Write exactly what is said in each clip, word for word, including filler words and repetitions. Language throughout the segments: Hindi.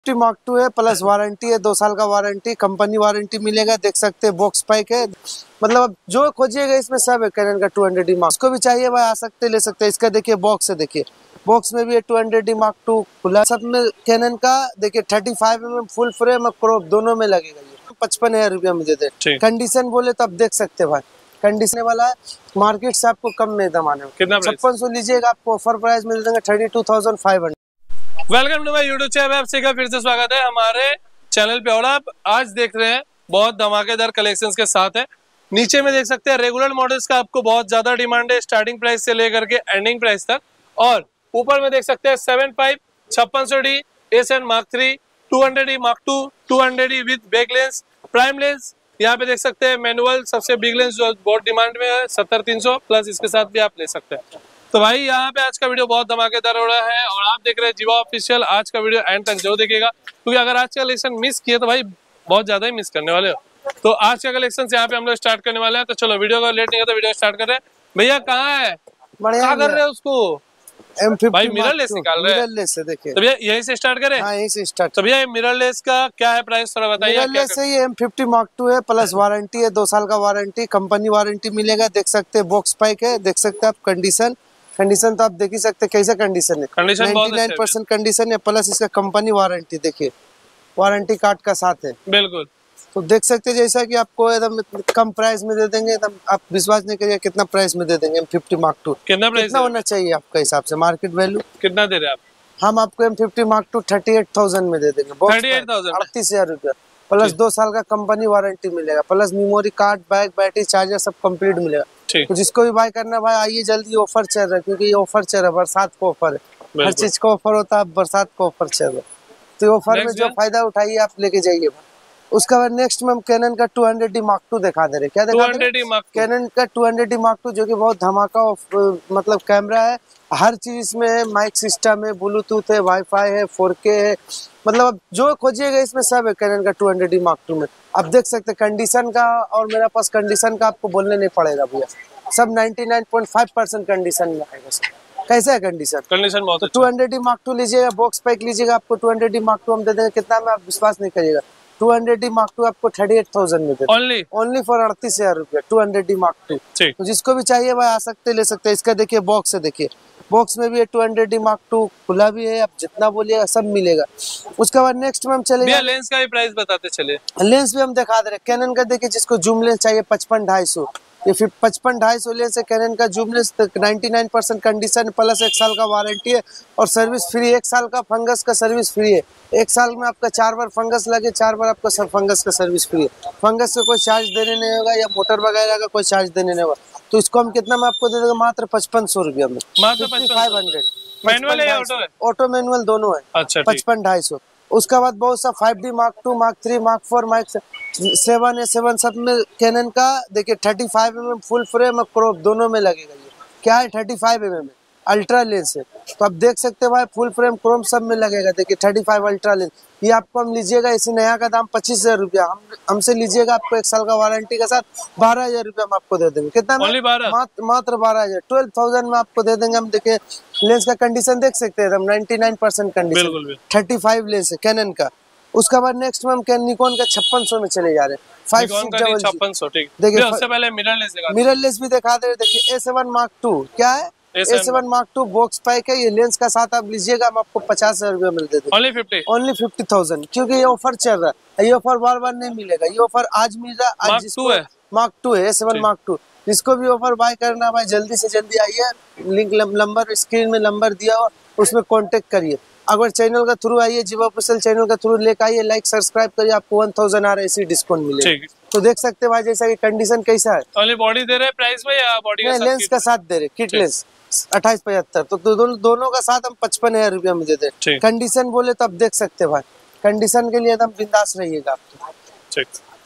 मार्क टू है, प्लस वारंटी है, दो साल का वारंटी, कंपनी वारंटी मिलेगा। देख सकते हैं बॉक्स पैक है, मतलब जो खोजिएगा इसमें सब है। कैनन का टू हंड्रेड डी मार्क, उसको भी चाहिए भाई आ सकते ले सकते हैं। इसका देखिए बॉक्स है, देखिए बॉक्स में भी है two hundred D mark two खुला। सब में कैनन का देखिए thirty five M M full frame और क्रॉप दोनों में लगेगा। ये पचपन हजार रुपया में देते हैं। कंडीशन बोले तो आप देख सकते हैं भाई, कंडीशन वाला है। मार्केट से आपको कम में दमाने में छप्पन सौ लीजिएगा, आपको ऑफर प्राइस मिल जाएगा thirty two thousand five hundred. Welcome to my YouTube channel, आप सभी का फिर से स्वागत है हमारे चैनल पे। और आप आज देख रहे हैं बहुत धमाकेदार कलेक्शंस के साथ है। नीचे में देख सकते हैं रेगुलर मॉडल्स का आपको बहुत ज्यादा डिमांड है, स्टार्टिंग प्राइस से लेकर के एंडिंग प्राइस तक। और ऊपर में देख सकते हैं सेवन फाइव छप्पन सौ D S N mark three, two hundred D mark two, two hundred D with back lens, prime lens. यहाँ पे देख सकते हैं मैनुअल सबसे बिग लेंस जो बहुत डिमांड में है, सत्तर तीन सौ प्लस इसके साथ भी आप ले सकते हैं। तो भाई यहाँ पे आज का वीडियो बहुत धमाकेदार हो रहा है और आप देख रहे हैं जीवा ऑफिशियल। आज का वीडियो एंड तक जरूर देखिएगा, क्योंकि अगर आज का कलेक्शन मिस किए तो भाई बहुत ज्यादा ही मिस करने वाले हो। तो आज का कलेक्शन यहाँ पे हम लोग स्टार्ट करने वाले हैं। तो चलो वीडियो का लेट नहीं होता, वीडियो स्टार्ट कर रहे हैं। भैया कहाँ है, क्या कर रहे हैं उसको? एम फिफ्टी भाई मिररलेस निकाल रहे हैं। मिररलेस है, देखिए। तो भैया यहीं से स्टार्ट करें? हाँ, यहीं से स्टार्ट। तो भैया मिररलेस का क्या है प्राइस, थोड़ा बताइए। मिररलेस है ये एम फिफ्टी मार्क टू है, प्लस वारंटी है, दो साल का वारंटी, कंपनी वारंटी मिलेगा। देख सकते हैं बॉक्स पैक है, देख सकते हैं आप। कंडीशन कंडीशन तो आप देख ही सकते हैं कैसा कंडीशन है। Condition ninety nine percent condition है, प्लस इसका कंपनी वारंटी देखिए, वारंटी कार्ड का साथ है। बिल्कुल। तो देख सकते हैं जैसा कि आपको एकदम कम प्राइस में दे देंगे, एकदम आप विश्वास नहीं करिए कितना प्राइस में दे देंगे। एम फिफ्टी मार्क टू कितना प्राइस कितना होना चाहिए आपका हिसाब से मार्केट वैल्यू कितना दे रहे हैं आप? हम आपको M fifty mark two thirty eight thousand में दे देंगे। थर्टी एट थाउजेंड अड़तीस हजार रुपया, प्लस दो साल का कंपनी वारंटी मिलेगा, plus memory card, bag, battery, charger सब कंप्लीट मिलेगा। तो जिसको भी बाय करना है भाई आइए जल्दी, ऑफर चल रहा है, क्योंकि ये ऑफर चल रहा है, बरसात को ऑफर है, हर चीज का ऑफर होता है, बरसात को ऑफर चल रहा है। तो ऑफर में जो फायदा उठाइए आप लेके जाइए। उसके बाद नेक्स्ट में हम कैनन का two hundred D mark two दिखा दे रहे। क्या दिखा दे रहे? कैनन का two hundred D mark two, जो कि बहुत धमाका मतलब कैमरा है, हर चीज में है। माइक सिस्टम है, ब्लूटूथ है, वाईफाई है, फोर के है, मतलब जो खोजिएगा इसमें सब है कैनन का two hundred D mark two में। आप देख सकते हैं कंडीशन का, और मेरे पास कंडीशन का आपको बोलने नहीं पड़ेगा भैया, सब ninety nine point five percent condition में आएगा सब। कैसा है कंडीशन? कंडीशन बहुत। तो two hundred D mark two लीजिएगा, बॉक्स पैक लीजिएगा, आपको two hundred D mark two हम दे देंगे। कितना में आप विश्वास नहीं करिएगा, two hundred D mark two आपको थर्टी एट थाउजेंड में देते ओनली ओनली फॉर अड़तीस हजार रुपया two hundred D mark two. तो जिसको भी चाहिए भाई आ सकते ले सकते हैं। इसका देखिए बॉक्स है, देखिए बॉक्स में भी है two hundred D mark two खुला भी है, आप जितना बोलिएगा सब मिलेगा। उसके बाद नेक्स्ट में हम चलेंगे, लेंस का भी प्राइस बताते चले। लेंस भी हम दिखा दे रहे हैं कैनन का। देखिए जिसको जूम लेंस चाहिए पचपन ढाई सौ, ये फिर पचपन ढाई सौ लेंस है कैनन का zoom lens. Ninety nine percent condition plus एक साल का वारंटी है और सर्विस फ्री। एक साल का फंगस का सर्विस फ्री है। एक साल में आपका चार बार फंगस लगे, चार बार आपका सब फंगस का सर्विस फ्री है। फंगस से कोई चार्ज देने नहीं होगा, या मोटर वगैरह का कोई चार्ज देने नहीं होगा। तो इसको हम कितना में आपको दे देंगे? मात्र पचपन सौ रुपया में, मात्र फाइव हंड्रेड। मैनुअल है ऑटो है? ऑटो मैनुअल दोनों है। अच्छा, पचपन ढाई सौ। उसके बाद बहुत सा five D mark two, mark three, mark four, mark seven है, सेवन सब में कैनन का देखिए thirty five M M full frame और क्रॉप दोनों में लगेगा। ये क्या है? थर्टी फाइव एम एम है, अल्ट्रा लेंस है। तो आप देख सकते हैं भाई फुल फ्रेम क्रोम सब में लगेगा। देखिए थर्टी फाइव अल्ट्रा लेंस, ये आपको हम लीजिएगा इसी नया का दाम पच्चीस हजार रुपया, हम हमसे लीजिएगा आपको एक साल का वारंटी के साथ बारह हजार रुपया हम आपको दे देंगे। कितना में? मात्र मात्र बारह हजार ट्वेल्व थाउजेंड में आपको दे देंगे हम। देखिए लेंस का कंडीशन देख सकते हैं, ninety nine percent condition, thirty five lens है कैनन का। उसके बाद नेक्स्ट में हम निकॉन का छप्पन सौ में चले जा रहे हैं। फाइव सिक्स छप्पन सौ। ठीक, देखिए उससे पहले मिररलेस दिखा मिररलेस भी दिखा दे रहे। देखिए ए सेवन मार्क टू, क्या है? A seven mark two box pack है, ये लेंस का साथ आप लीजिएगा, हम आपको पचास हजार रुपया मिल देते only fifty only fifty thousand, क्योंकि ये ऑफर चल रहा है। ये ऑफर बार बार नहीं मिलेगा, ये ऑफर आज मिल रहा है। आज जिसको मार्क टू है, ए सेवन मार्क टू, जिसको भी ऑफर बाय करना है भाई जल्दी से जल्दी आइए। लिंक नंबर स्क्रीन में नंबर दिया हुआ, उसमें कॉन्टेक्ट करिए। अगर चैनल का थ्रू आइए, जीवा ऑफिशियल चैनल का थ्रू लेकर आइए, लाइक सब्सक्राइब करिए, आपको वन थाउजेंड आ रहा है इसी डिस्काउंट मिलेगा। तो देख सकते हैं भाई जैसा कि कंडीशन कैसा है। ओनली बॉडी दे रहे हैं प्राइस में या बॉडी का लेंस का साथ दे रहे, किट लेंस अट्ठाईस पचहत्तर। तो दोनों दोनों का साथ हम पचपन हजार रुपया में देते हैं। कंडीशन बोले तो आप देख सकते हैं भाई, कंडीशन के लिए एकदम बिंदास रहिएगा आप।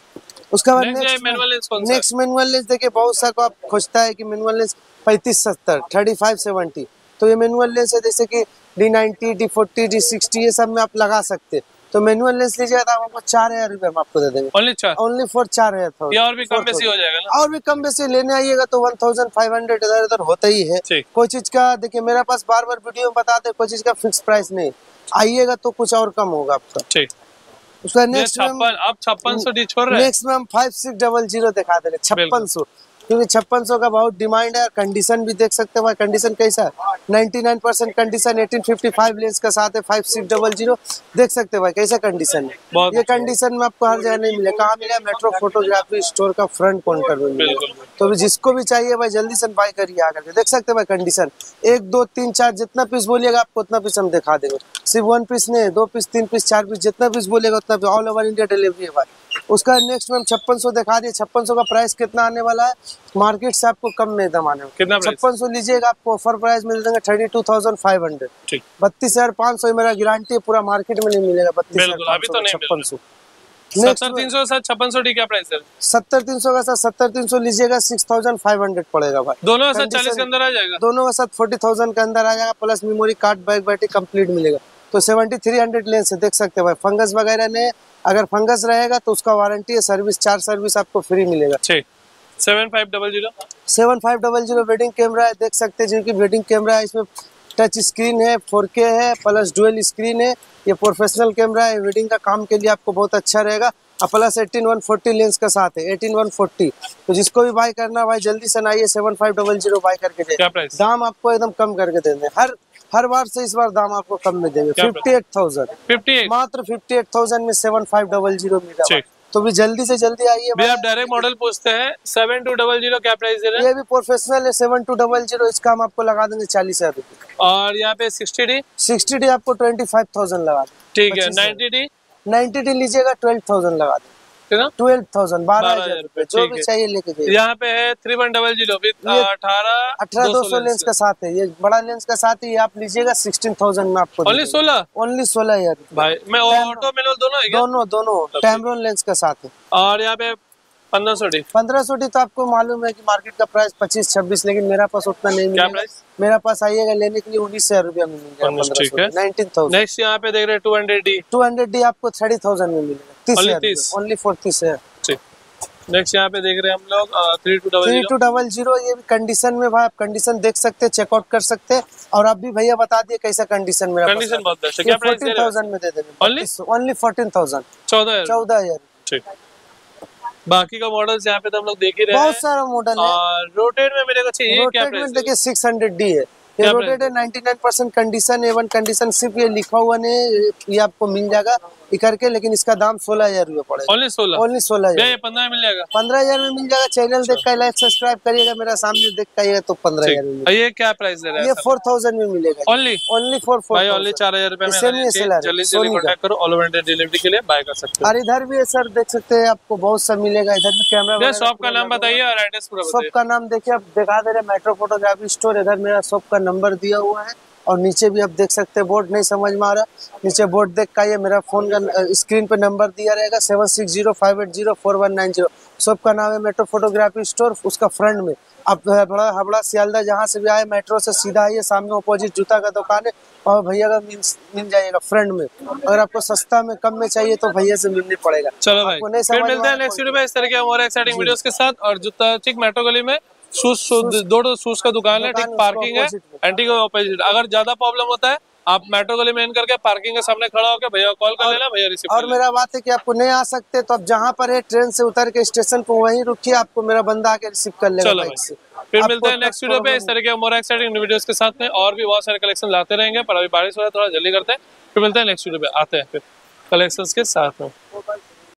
उसका बाद नेक्स्ट मैनुअल लेंस देखिए बहुत सा को आप खोजता है कि मैनुअल लेंस पैंतीस सत्तर थर्टी फाइव सेवेंटी। तो ये मैनुअल लेंस है, जैसे कि D ninety, D forty, D sixty, ये सब में आप लगा सकते हैं। तो मैनुअल लेंस लीजिएगा तो आपको चार हजार रुपए हम आपको दे देंगे। ओनली चार ओनली फॉर चार हजार। या और भी कम बेसी हो जाएगा ना? और भी कम बेसी लेने आइएगा तो वन थाउजेंड फाइव हंड्रेड इधर उधर होता ही है। कोई चीज का देखिए मेरे पास बार बार वीडियो में बताते कोई चीज का फिक्स प्राइस नहीं, आइएगा तो कुछ और कम होगा आपका। ठीक, उसका नेक्स्ट आप छप्पन सौ डी छोड़ रहे हैं, नेक्स्ट में हम फाइव सिक्स डबल जीरो दिखा दे रहे छप्पन सौ, क्योंकि छप्पन सौ का बहुत डिमांड है। कंडीशन भी देख सकते हैं, कंडीशन कैसा है, निन्यानवे परसेंट कंडीशन, अठारह सौ पचपन लेंस का साथ है, फाइव सिक्स डबल जीरो देख सकते हैं भाई कैसा कंडीशन है। ये कंडीशन में आपको हर जगह नहीं मिले, कहाँ मिला, मेट्रो फोटोग्राफी स्टोर का फ्रंट काउंटर में मिलेगा। तो जिसको भी चाहिए भाई जल्दी से बाय करिए आकर के। देख सकते हैं भाई कंडीशन, एक दो तीन चार जितना पीस बोलिएगा आपको उतना पीस हम दिखा देंगे। सिर्फ वन पीस नहीं, दो पीस, तीन पीस, चार पीस, जितना पीस बोलेगा उतना piece, all over India delivery है भाई। उसका नेक्स्ट में हम छप्पन सौ दिखा दिए। छप्पन सौ का प्राइस कितना आने वाला है, मार्केट से आपको कम में दम आने वाला। छप्पन सौ लीजिएगा आपको ऑफर प्राइस मिल जाएगा thirty two thousand five hundred, बत्तीस हजार पाँच सौ मेरा गारंटी है, पूरा मार्केट में नहीं मिलेगा बत्तीस हजार छप्पन सौ। सत्तर तीन सौ साथ छप्पन सौ डी क्या प्राइस है? सत्तर तीन सौ का साथ सत्तर तीन सौ लीजिएगा सिक्स थाउजेंड फाइव हंड्रेड पड़ेगा भाई। दोनों का साथ चालीस के अंदर आ जाएगा, दोनों का साथ फोर्टी थाउजेंड के अंदर आ जाएगा, plus memory card, back battery complete मिलेगा। तो सेवेंटी थ्री हंड्रेड लेंस है, देख सकते हैं भाई। फंगस वगैरह ने अगर फंगस रहेगा तो उसका वारंटी है, सर्विस चार सर्विस आपको फ्री मिलेगा। Seven five double zero seven five double zero wedding camera है, देख सकते हैं जिनकी वेडिंग कैमरा है। इसमें टच स्क्रीन है, फोर के है, प्लस डुअल स्क्रीन है। ये प्रोफेशनल कैमरा है, वेडिंग का काम के लिए आपको बहुत अच्छा रहेगा। Plus eighteen one forty lens का साथ है, एटीन वन फोर्टी। तो जिसको भी बाय करना भाई जल्दी से आइए, seven five double zero buy करके दे। दाम आपको एकदम कम करके देंगे, हर हर बार से इस बार दाम आपको कम में देंगे। फिफ्टी एट थाउजेंड मात्र फिफ्टी एट थाउजेंड में सेवन फाइव डबल जीरो मिलेगा। तो भी जल्दी से जल्दी आइए। आप डायरेक्ट मॉडल पूछते हैं, सेवन टू डबल जीरो क्या प्राइस दे रहे हैं? ये भी प्रोफेशनल है, सेवन टू डबल जीरो, इसका हम आपको लगा देंगे चालीस हजार रुपए। और यहाँ पे सिक्सटी डी सिक्सटी डी आपको ट्वेंटी फाइव थाउजेंड लगा देंगे। ठीक है, नाइन्टी डी नाइन्टी डी लीजिएगा ट्वेल्व थाउजेंड लगा देंगे, ट्वेल्व थाउजेंड, बारह हजार रुपए, जो भी चाहिए लेके जाइए। यहाँ पे है थ्री वन डबल जीरो अठारह अठारह दो सौ लेंस का साथ है, ये बड़ा लेंस का साथ है, आप लीजिएगा सिक्सटीन थाउजेंड में आपको। ओनली सोलह ओनली सोलह हजार भाई। मैं ऑटो मैनुअल दोनों है क्या? दोनों दोनों टैमरोन लेंस का साथ है। और यहाँ पे पंद्रह सौ डी पंद्रह सौ डी तो आपको मालूम है कि मार्केट का प्राइस पच्चीस छब्बीस, लेकिन मेरा पास उतना नहीं मिलेगा। मेरा पास आइएगा लेने के लिए उन्नीस हजार रुपया में मिल जाएगा, नाइनटीन थाउजेंड। नेक्स्ट यहाँ पे देख रहे हैं two hundred D two hundred D आपको थर्टी थाउजेंड में मिलेगा, तीस ओनली फोर तीस है। नेक्स्ट यहाँ पे देख रहे हैं हम लोग three two double three two double zero, ये भी कंडीशन में भाई आप कंडीशन देख सकते हैं, चेकआउट कर सकते हैं। और आप भी भैया बता दिए कैसा कंडीशन मेरा कंडीशन बहुत बेस्ट है। क्या प्राइस फोर्टीन थाउजेंड में दे देंगे, ओनली फोर्टीन थाउजेंड, चौदह चौदह हजार। ठीक, बाकी का मॉडल्स यहाँ पे तो हम लोग देख ही रहे हैं, बहुत सारा मॉडल है। और रोटेट में मेरे को चाहिए, रोटेट में देखिए सिक्स हंड्रेड डी है, ये रोटेट है, ninety nine percent condition, A one condition, सिर्फ ये लिखा हुआ नहीं, ये आपको मिल जाएगा करके, लेकिन इसका दाम सोलह हजार रुपए पड़ेगा। ओनली सोलह ओनली सोलह हजार, पंद्रह मिल जाएगा, पंद्रह हजार में मिल जाएगा। चैनल देख कर लाइक सब्सक्राइब करिएगा, मेरा सामने देख कर तो पंद्रह हजार में। ये क्या प्राइस दे रहा है? ये फोर थाउजेंड में मिलेगा, ओनली ओनली फोर फोर भाई, ओनली चार हजार रुपए में। जल्दी से कांटेक्ट करो, ऑल ओवर इंडिया डिलीवरी के लिए बाय कर सकते हो। और इधर भी है सर, देख सकते हैं आपको बहुत सब मिलेगा। इधर भी कैमरा, शॉप का नाम बताइए और एड्रेस पूरा बताइए। शॉप का नाम देखिए, आप दिखा दे रहे मेट्रो फोटोग्राफी स्टोर, इधर मेरा शॉप का नंबर दिया हुआ है। और नीचे भी आप देख सकते हैं, बोर्ड नहीं समझ में आ रहा, नीचे बोर्ड देख का ये मेरा फोन का स्क्रीन पे नंबर दिया रहेगा, seven six zero five eight zero four one nine zero. Shop का नाम है मेट्रो फोटोग्राफी स्टोर। उसका फ्रंट में आप बड़ा हबड़ा सियालदा जहाँ से भी आए मेट्रो से सीधा आइए, सामने अपोजिट जूता का दुकान है, और भैया का मिल जाएगा फ्रंट में। अगर आपको सस्ता में कम में चाहिए तो भैया से मिलने पड़ेगा। चलो भाई, फिर मिलते हैं नेक्स्ट वीडियो में इस तरह के और एक्साइटिंग वीडियोस के साथ। और जूता ठीक मेट्रो गली में शूज दो शूज का दुकान है, ठीक पार्किंग है, एंटी को ऑपोजिट। अगर ज्यादा प्रॉब्लम होता है आप मेट्रो गली में इन करके पार्किंग के सामने खड़ा होकर भैया कॉल कर लेना, भैया रिसीव। और मेरा बात है कि आपको नहीं आ सकते तो आप जहाँ पर है ट्रेन से उतर के स्टेशन पर वहीं रुकिए, आपको मेरा बंदा आके रिसीव कर लेगा बाइक से। फिर मिलते हैं नेक्स्ट वीडियो पे इस तरह के मोर एक्साइटिंग वीडियोस के साथ में, और भी बहुत सारे कलेक्शन लाते रहेंगे। पर अभी बारिश हो रहा है, थोड़ा जल्दी करते हैं। फिर मिलते हैं नेक्स्ट वीडियो पे, आते हैं फिर कलेक्शंस के साथ में।